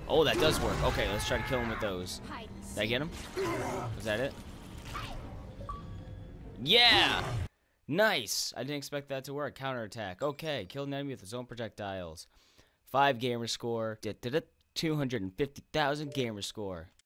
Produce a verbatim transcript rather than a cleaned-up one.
Oh, that does work. Okay, let's try to kill him with those. Did I get him? Was that it? Yeah! Nice! I didn't expect that to work. Counterattack. Okay, killed an enemy with his own projectiles. Five gamer score. two hundred fifty thousand gamer score.